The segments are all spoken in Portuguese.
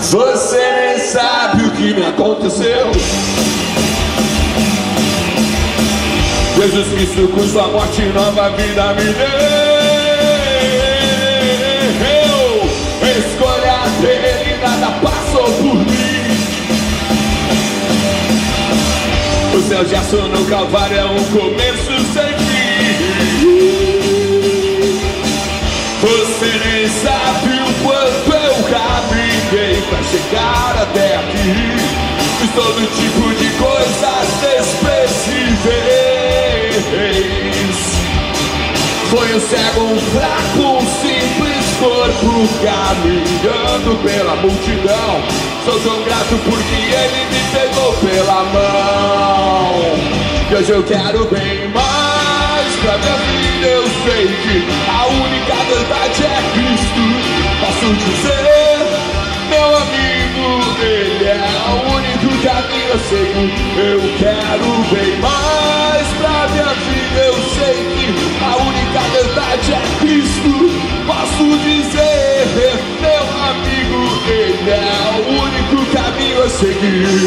Você nem sabe o que me aconteceu. Jesus Cristo com sua morte nova vida me deu. Escolha dele, nada passou por mim. O seu gesto no Calvário é um começo sem fim. Você nem sabe o quanto eu caminhei pra chegar até aqui. Fiz todo tipo de coisas desprezíveis. Foi um cego, um fraco, um simples corpo caminhando pela multidão. Sou tão grato porque ele me pegou pela mão. E hoje eu quero bem mais pra minha vida. Eu sei que a única verdade é Cristo. Posso dizer, meu amigo, ele é o único caminho eu sigo. Eu quero bem mais pra minha vida. Eu sei que a única verdade é Cristo. Posso dizer, meu amigo, ele é o único caminho a seguir.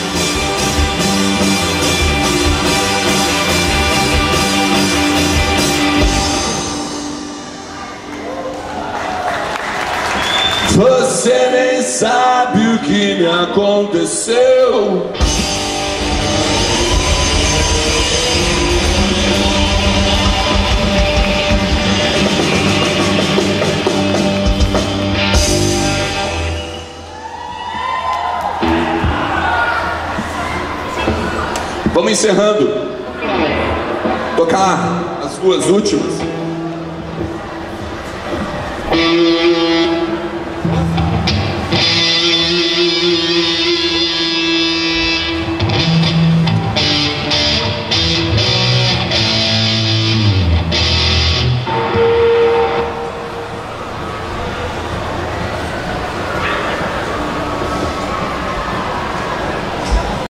Você nem sabe o que me aconteceu. Vamos encerrando. Tocar as duas últimas.